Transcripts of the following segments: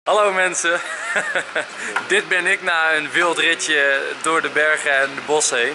Hallo mensen, dit ben ik na een wild ritje door de bergen en de bos heen.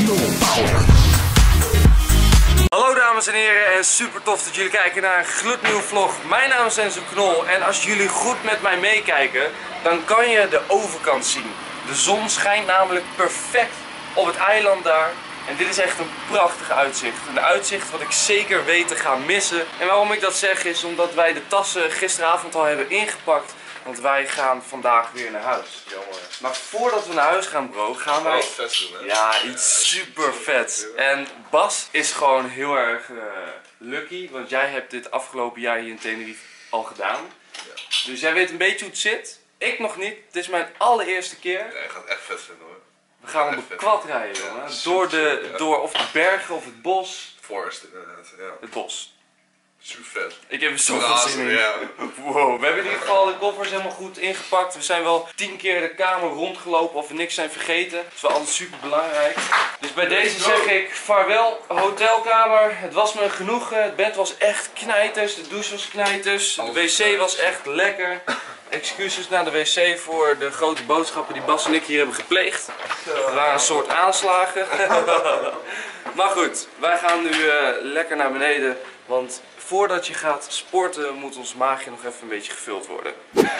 Hallo dames en heren en super tof dat jullie kijken naar een gloednieuwe vlog. Mijn naam is Enzo Knol en als jullie goed met mij meekijken, dan kan je de overkant zien. De zon schijnt namelijk perfect op het eiland daar. En dit is echt een prachtig uitzicht. Een uitzicht wat ik zeker weet te gaan missen. En waarom ik dat zeg is omdat wij de tassen gisteravond al hebben ingepakt. Want wij gaan vandaag weer naar huis. Jammer. Maar voordat we naar huis gaan bro, gaan wij... vet doen, hè? Ja, iets super vets. En Bas is gewoon heel erg lucky. Want jij hebt dit afgelopen jaar hier in Tenerife al gedaan. Ja. Dus jij weet een beetje hoe het zit. Ik nog niet. Het is mijn allereerste keer. Ja, je gaat echt vet vinden hoor. We gaan op een quad rijden, jongen. Door of de bergen of het bos. Forest inderdaad, ja. Het bos. Super vet. Ik heb er zoveel zin in. Ja. Wow, we hebben in ieder geval de koffers helemaal goed ingepakt. We zijn wel 10 keer de kamer rondgelopen of we niks zijn vergeten. Dat is wel altijd super belangrijk. Dus bij deze zeg ik vaarwel hotelkamer. Het was me genoegen. Het bed was echt knijters. De douche was knijters. De wc was echt lekker. Excuses naar de wc voor de grote boodschappen die Bas en ik hier hebben gepleegd. Het waren een soort aanslagen. Maar goed, wij gaan nu lekker naar beneden. Want voordat je gaat sporten moet ons maagje nog even een beetje gevuld worden.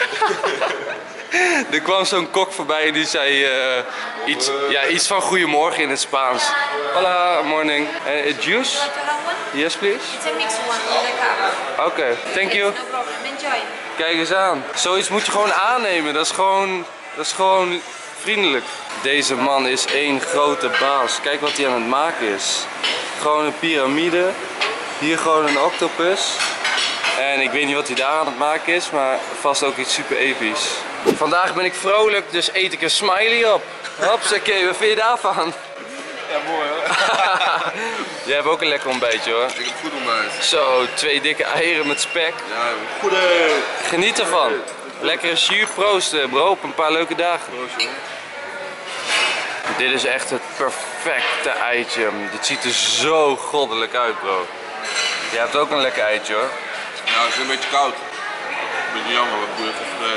Er kwam zo'n kok voorbij en die zei iets van goedemorgen in het Spaans. Hola, morning. Juice? Yes, please. It's a mixed one in the car. Oké, thank you. No problem. Enjoy. Kijk eens aan. Zoiets moet je gewoon aannemen. Dat is gewoon vriendelijk. Deze man is één grote baas. Kijk wat hij aan het maken is. Gewoon een piramide. Hier gewoon een octopus. En ik weet niet wat hij daar aan het maken is, maar vast ook iets super episch. Vandaag ben ik vrolijk, dus eet ik een smiley op. Hopsakee, wat vind je daarvan? Ja, mooi hoor. Jij hebt ook een lekker ontbijtje hoor. Ik heb goed ontbijt. Zo, 2 dikke eieren met spek. Ja, goede. Geniet ervan. Lekkere jus, proosten bro, op een paar leuke dagen. Dit is echt het perfecte eitje. Dit ziet er zo goddelijk uit bro. Jij hebt ook een lekker eitje hoor. Nou, het is een beetje koud. Een beetje jammer, wat boeien van vandaag.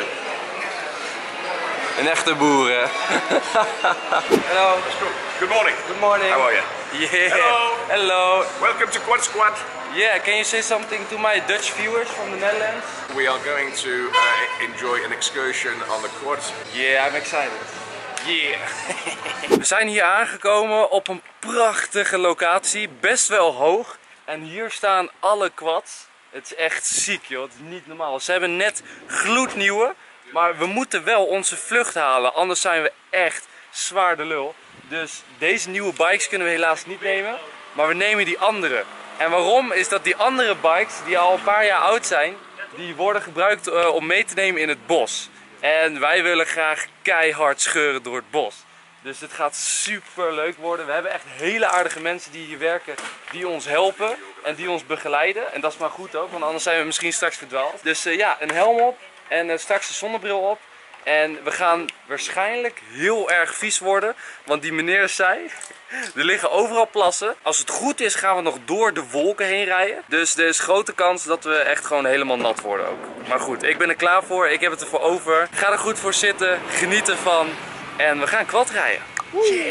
Een echte boer hè. Hello. Good morning. Good morning. How are you? Yeah. Hello. Hello. Welcome to Quad Squad. Yeah, can you say something to my Dutch viewers from the Netherlands? We are going to enjoy an excursion on the quad. Yeah, I'm excited. Yeah. We zijn hier aangekomen op een prachtige locatie, best wel hoog. En hier staan alle quads. Het is echt ziek joh, het is niet normaal. Ze hebben net gloednieuwe, maar we moeten wel onze vlucht halen, anders zijn we echt zwaar de lul. Dus deze nieuwe bikes kunnen we helaas niet nemen, maar we nemen die andere. En waarom is dat die andere bikes, die al een paar jaar oud zijn, die worden gebruikt om mee te nemen in het bos. En wij willen graag keihard scheuren door het bos. Dus het gaat super leuk worden. We hebben echt hele aardige mensen die hier werken, die ons helpen en die ons begeleiden. En dat is maar goed ook, want anders zijn we misschien straks verdwaald. Dus ja, een helm op en straks een zonnebril op. En we gaan waarschijnlijk heel erg vies worden, want die meneer zei, er liggen overal plassen. Als het goed is gaan we nog door de wolken heen rijden. Dus er is grote kans dat we echt gewoon helemaal nat worden ook. Maar goed, ik ben er klaar voor, ik heb het ervoor over. Ga er goed voor zitten, geniet ervan en we gaan quad rijden. Yeah.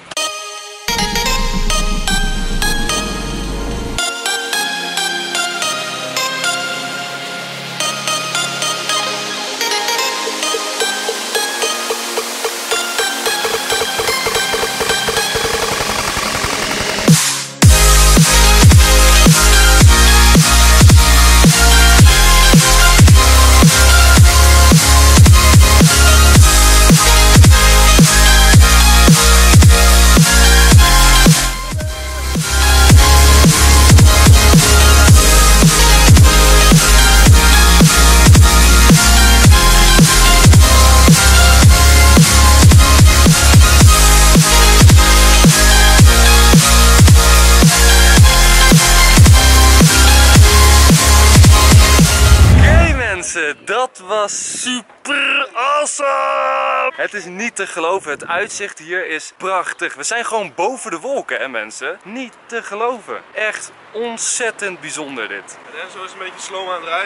Dat was super awesome! Het is niet te geloven, het uitzicht hier is prachtig. We zijn gewoon boven de wolken hè mensen. Niet te geloven. Echt ontzettend bijzonder dit. En zo is een beetje slow aan het rijden.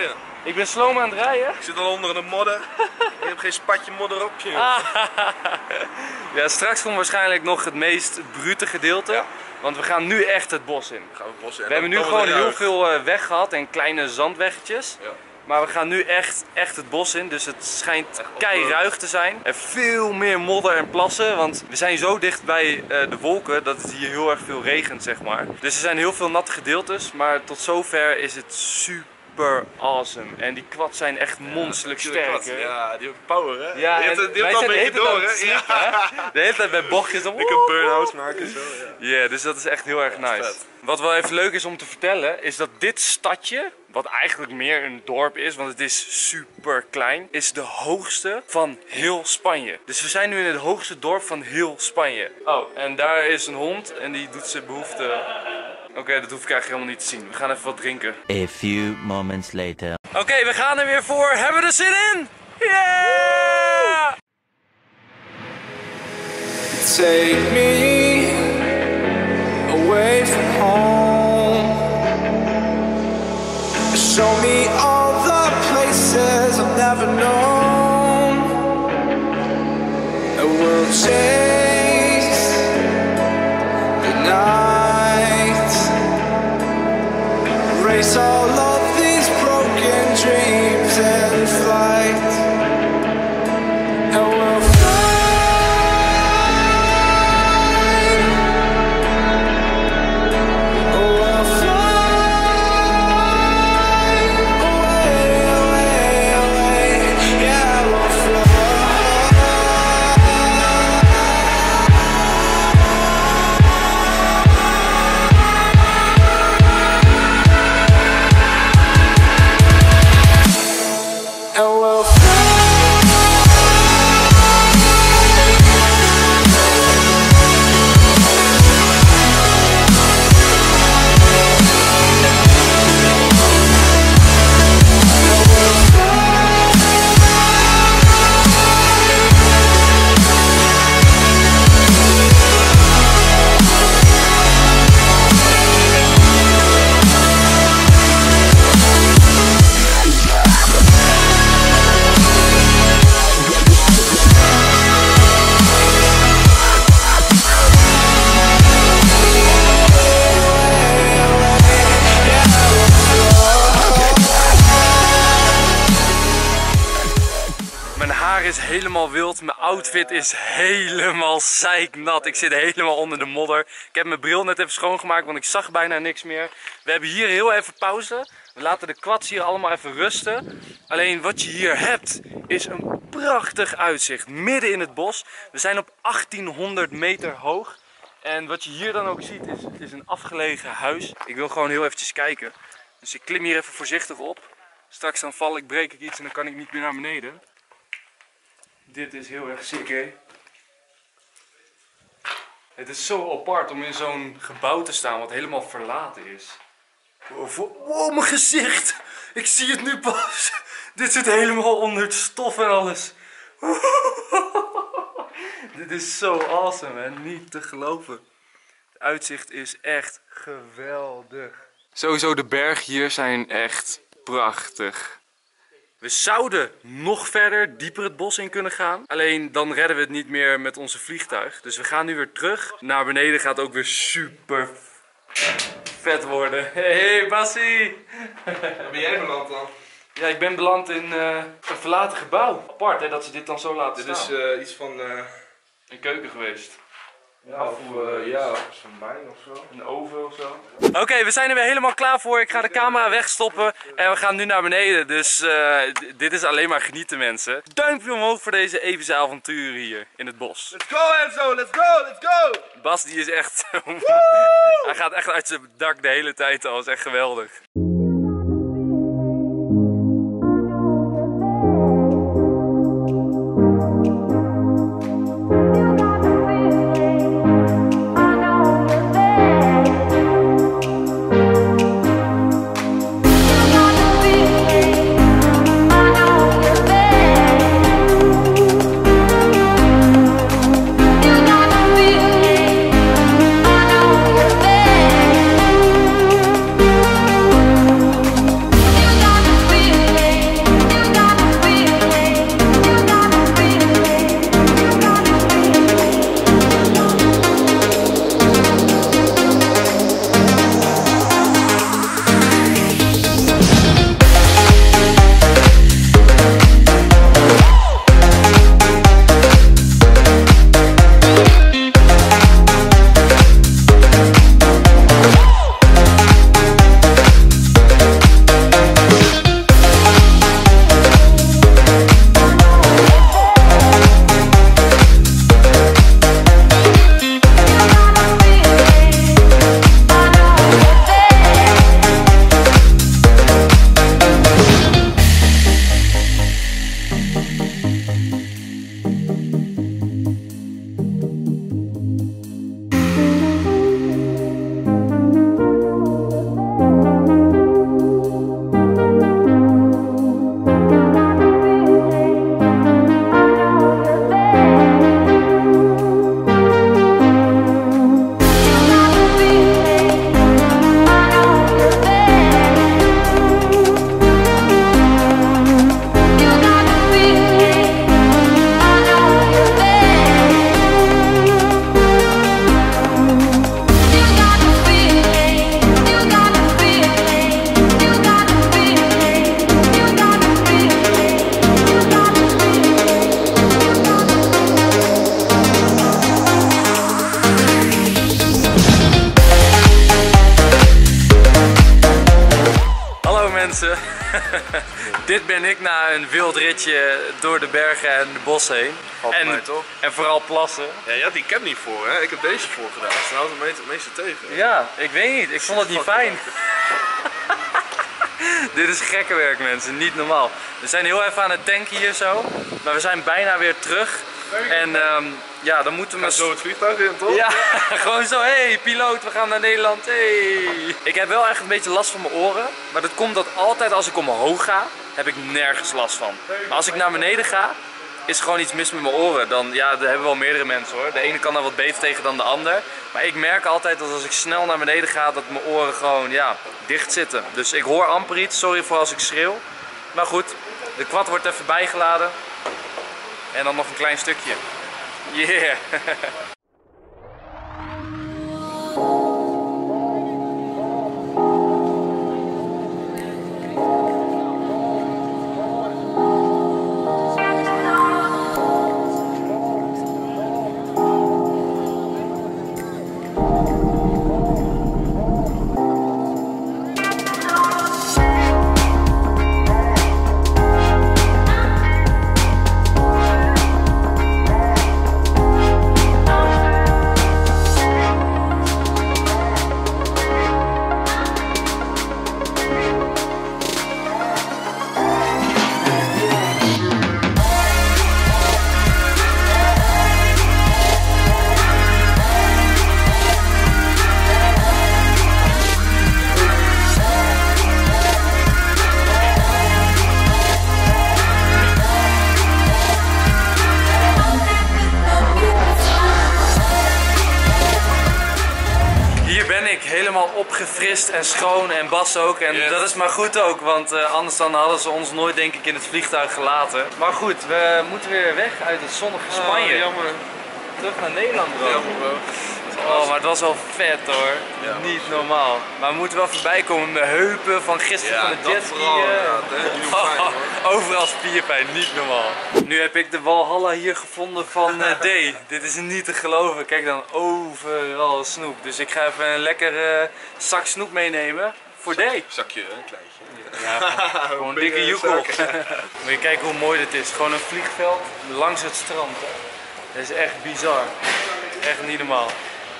Ik ben sloom aan het rijden. Ik zit al onder de modder. Ik heb geen spatje modder op je. Ja, straks komt waarschijnlijk nog het meest brute gedeelte. Ja. Want we gaan nu echt het bos in. Gaan we het bos in. We hebben nu gewoon heel veel weg gehad en kleine zandweggetjes. Ja. Maar we gaan nu echt het bos in, dus het schijnt keiruig te zijn. En veel meer modder en plassen, want we zijn zo dicht bij de wolken dat het hier heel erg veel regent, zeg maar. Dus er zijn heel veel natte gedeeltes, maar tot zover is het super awesome. En die quads zijn echt monsterlijk sterk. Hè? Ja, die hebben power, hè? Ja, die heeft al een beetje door, hè? Ja. De hele tijd bij bochtjes. Ik kan burn-outs maken, zo, ja. Ja, dus dat is echt heel erg nice. vet. Wat wel even leuk is om te vertellen, is dat dit stadje, wat eigenlijk meer een dorp is, want het is super klein, is de hoogste van heel Spanje. Dus we zijn nu in het hoogste dorp van heel Spanje. Oh, en daar is een hond en die doet zijn behoefte. Oké, dat hoef ik eigenlijk helemaal niet te zien. We gaan even wat drinken. A few moments later. Oké, we gaan er weer voor. Hebben we er zin in? Yeah! Take me away from home. Show me all the places I've never known. And we'll chase the night. Erase all of these broken dreams and flight. And we'll is helemaal wild, mijn outfit is helemaal zeiknat. Ik zit helemaal onder de modder. Ik heb mijn bril net even schoongemaakt, want ik zag bijna niks meer. We hebben hier heel even pauze. We laten de quads hier allemaal even rusten. Alleen wat je hier hebt, is een prachtig uitzicht. Midden in het bos. We zijn op 1800 meter hoog. En wat je hier dan ook ziet, is een afgelegen huis. Ik wil gewoon heel eventjes kijken. Dus ik klim hier even voorzichtig op. Straks dan val ik, breek ik iets en dan kan ik niet meer naar beneden. Dit is heel erg sick, hè? Het is zo apart om in zo'n gebouw te staan wat helemaal verlaten is. Wow, mijn gezicht! Ik zie het nu pas! Dit zit helemaal onder het stof en alles. Dit is zo awesome, hè? Niet te geloven. Het uitzicht is echt geweldig. Sowieso, de bergen hier zijn echt prachtig. We zouden nog verder, dieper het bos in kunnen gaan. Alleen dan redden we het niet meer met onze vliegtuig. Dus we gaan nu weer terug. Naar beneden gaat ook weer super vet worden. Hey Bassie! Waar ben jij beland dan? Ja, ik ben beland in een verlaten gebouw. Apart hè, dat ze dit dan zo laten Dit staan. is iets van... een keuken geweest. ja, zo'n bij of zo. Een oven of zo. Oké, we zijn er weer helemaal klaar voor. Ik ga de camera wegstoppen en we gaan nu naar beneden. Dus dit is alleen maar genieten, mensen. Duimpje omhoog voor deze epische avonturen hier in het bos. Let's go Enzo, let's go, let's go! Bas die is echt... Hij gaat echt uit zijn dak de hele tijd al. Dat is echt geweldig. Dit ben ik na een wild ritje door de bergen en de bos heen. En vooral plassen. Ja, je had die cap niet voor, hè? Ik heb deze voor gedaan. Dus dan houdt het meeste tegen. Ja, ik weet niet. Ik vond het niet fijn. Dit is gekke werk, mensen. Niet normaal. We zijn heel even aan het tanken hier zo. Maar we zijn bijna weer terug. En ja, dan moeten we... Zo het vliegtuig in, toch? Ja, gewoon zo. Hey, piloot, we gaan naar Nederland. Hey. Ik heb wel echt een beetje last van mijn oren. Maar dat komt dat altijd als ik omhoog ga, heb ik nergens last van. Maar als ik naar beneden ga, is gewoon iets mis met mijn oren. Dan, ja, daar hebben wel meerdere mensen hoor. De ene kan daar wat beter tegen dan de ander. Maar ik merk altijd dat als ik snel naar beneden ga, dat mijn oren gewoon, ja, dicht zitten. Dus ik hoor amper iets. Sorry voor als ik schreeuw. Maar goed, de quad wordt even bijgeladen. En dan nog een klein stukje. Yeah! Helemaal opgefrist en schoon en Bas ook en dat is maar goed ook, want anders dan hadden ze ons nooit denk ik in het vliegtuig gelaten. Maar goed, we moeten weer weg uit het zonnige Spanje. Jammer. Terug naar Nederland bro. Jammer bro. Oh, maar het was wel vet hoor. Ja. Niet normaal. Maar we moeten wel voorbij komen met heupen van gisteren van de jetski. Overal spierpijn, niet normaal. Nu heb ik de Walhalla hier gevonden van D. Dit is niet te geloven. Kijk dan, overal snoep. Dus ik ga even een lekkere zak snoep meenemen voor D. Zakje, een kleintje. Ja, gewoon een dikke joekel. Moet je kijken hoe mooi dit is. Gewoon een vliegveld langs het strand. Dat is echt bizar. Echt niet normaal.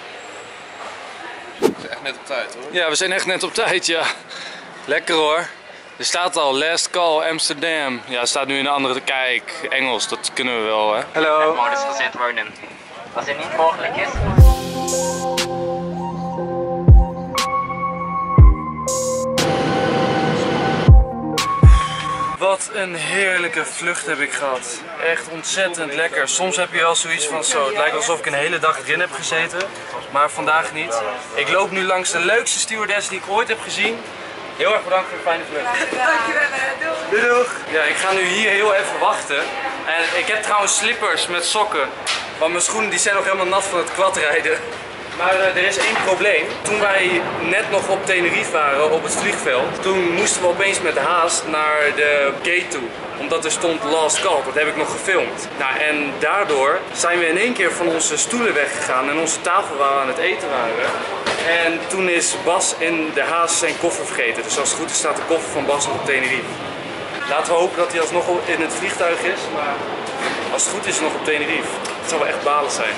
We zijn echt net op tijd hoor. Ja, we zijn echt net op tijd, ja. Lekker hoor. Er staat al Last Call Amsterdam. Ja, er staat nu in een andere... Kijk, Engels, dat kunnen we wel hè. Hallo. Modus gezet worden. Als het niet mogelijk is. Wat een heerlijke vlucht heb ik gehad. Echt ontzettend lekker. Soms heb je wel zoiets van zo, het lijkt alsof ik een hele dag erin heb gezeten. Maar vandaag niet. Ik loop nu langs de leukste stewardess die ik ooit heb gezien. Heel erg bedankt voor de fijne vlucht. Dankjewel. Doei doeg. Ja, ik ga nu hier heel even wachten. En ik heb trouwens slippers met sokken. Want mijn schoenen die zijn nog helemaal nat van het quadrijden. Maar er is één probleem. Toen wij net nog op Tenerife waren, op het vliegveld, toen moesten we opeens met haast naar de gate toe. Omdat er stond Last Call, dat heb ik nog gefilmd. Nou, en daardoor zijn we in één keer van onze stoelen weggegaan en onze tafel waar we aan het eten waren. En toen is Bas in de haast zijn koffer vergeten. Dus als het goed is staat de koffer van Bas nog op Tenerife. Laten we hopen dat hij alsnog in het vliegtuig is, maar als het goed is nog op Tenerife. Het zou wel echt balen zijn.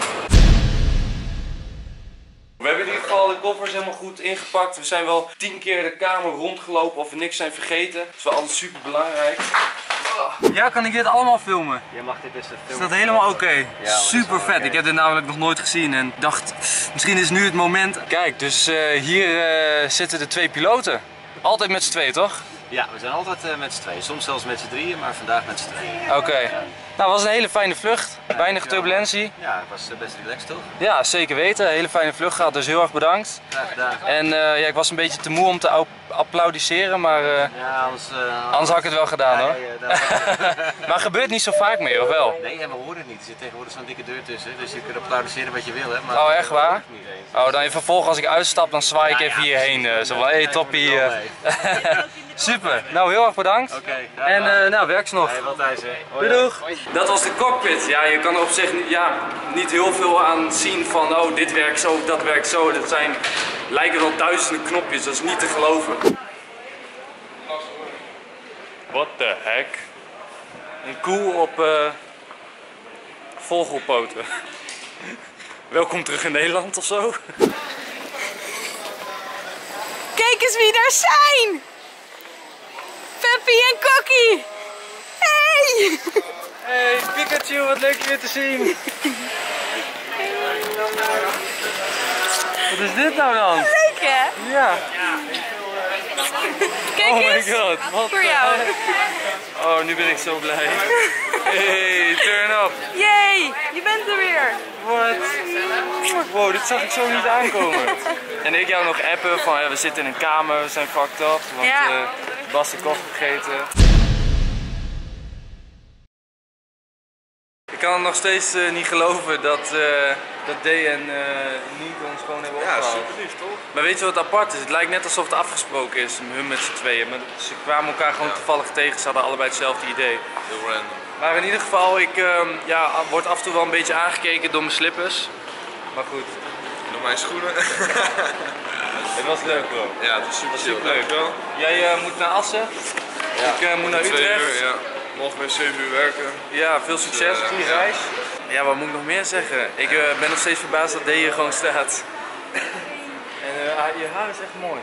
We hebben in ieder geval de koffers helemaal goed ingepakt. We zijn wel 10 keer de kamer rondgelopen of we niks zijn vergeten. Dat is wel altijd super belangrijk. Ja, kan ik dit allemaal filmen? Je mag dit dus filmen. Is dat helemaal oké? Ja, super vet. Okay. Ik heb dit namelijk nog nooit gezien en dacht, misschien is nu het moment. Kijk, dus hier zitten de 2 piloten. Altijd met z'n tweeën, toch? Ja, we zijn altijd met z'n tweeën. Soms zelfs met z'n drieën, maar vandaag met z'n tweeën. Oké. Nou, het was een hele fijne vlucht. Weinig turbulentie. Ja, het was best relaxed toch? Ja, zeker weten. Een hele fijne vlucht gehad, dus heel erg bedankt. Graag gedaan. En ja, ik was een beetje te moe om te applaudisseren, maar ja, anders had ik het wel gedaan hoor. Maar het gebeurt niet zo vaak meer, of wel? Nee, en we horen het niet. Er zit tegenwoordig zo'n dikke deur tussen, dus je kunt applaudisseren wat je wil. Hè, maar oh, echt waar? Oh, dan even vervolgens als ik uitstap, dan zwaai ik even hierheen. Zo van, hey toppie. Super, nou heel erg bedankt. Oké. En nou, werk ze nog. Hey, wat hij zei. Doei doeg. Dat was de cockpit. Ja, je kan er op zich niet heel veel aan zien van, oh dit werkt zo, dat werkt zo. Dat lijken wel duizenden knopjes, dat is niet te geloven. What the heck? Een koe op vogelpoten. Welkom terug in Nederland of zo. Kijk eens wie daar zijn! Peppy en Kokkie! Hey! Hey Pikachu, wat leuk je weer te zien. Wat is dit nou dan? Leuk hè? Ja. Kijk Oh my eens! god. Wat Voor jou! Oh, nu ben ik zo blij. Hey, turn up. Yay! Je bent er weer! Wat? Wow, dit zag ik zo niet aankomen. En ik jou nog appen van ja, we zitten in een kamer, we zijn fucked up. Want Ja. Bas de koffie vergeten. Ik kan het nog steeds niet geloven dat D en Niek ons gewoon hebben Ja, opgehaald. super lief toch? Maar weet je wat apart is? Het lijkt net alsof het afgesproken is, hun met z'n tweeën. Maar ze kwamen elkaar gewoon toevallig tegen, ze hadden allebei hetzelfde idee. Heel random. Maar in ieder geval, ik word af en toe wel een beetje aangekeken door mijn slippers. Maar goed, Door mijn schoenen. het was leuk bro. Ja, het was super chill. Superleuk. Dankjewel. Jij moet naar Assen, ik moet naar 2 Utrecht. uur, ja. Morgen weer 7 uur werken. Ja, veel succes, goede ja. reis. Ja, wat moet ik nog meer zeggen? Ik ben nog steeds verbaasd dat D hier gewoon staat. En je haar is echt mooi.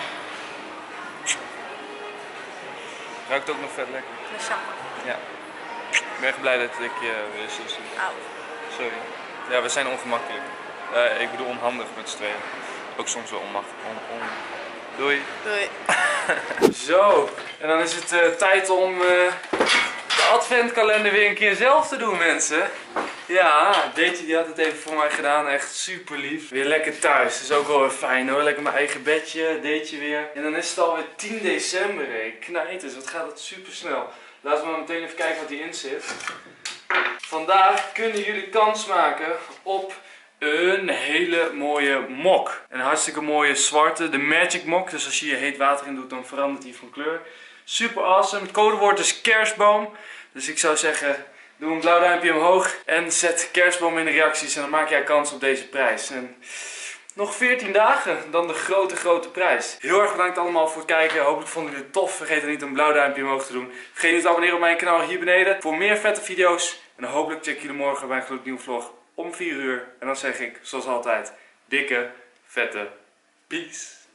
Ruikt ook nog vet lekker. Ja. Ik ben echt blij dat ik je weer zo zie. Sorry. Ja, we zijn ongemakkelijk. Ik bedoel onhandig met z'n tweeën. Ook soms wel onmakkelijk. Doei. Doei. Zo, en dan is het tijd om de adventkalender weer een keer zelf te doen, mensen. Ja, Deetje die had het even voor mij gedaan, echt super lief. Weer lekker thuis, dat is ook wel weer fijn hoor. Lekker mijn eigen bedje, Deetje weer. En dan is het alweer 10 december, hé. Knijters, wat gaat het super snel. Laten we maar meteen even kijken wat hierin zit. Vandaag kunnen jullie kans maken op een hele mooie mok. Een hartstikke mooie zwarte, de Magic Mok. Dus als je hier heet water in doet, dan verandert die van kleur. Super awesome. Het codewoord is kerstboom. Dus ik zou zeggen, doe een blauw duimpje omhoog en zet kerstboom in de reacties. En dan maak jij kans op deze prijs. En nog 14 dagen, dan de grote prijs. Heel erg bedankt allemaal voor het kijken. Hopelijk vonden jullie het tof. Vergeet er niet een blauw duimpje omhoog te doen. Vergeet niet te abonneren op mijn kanaal hier beneden voor meer vette video's. En hopelijk check jullie morgen bij een gloednieuwe vlog om 4 uur. En dan zeg ik, zoals altijd, dikke, vette peace.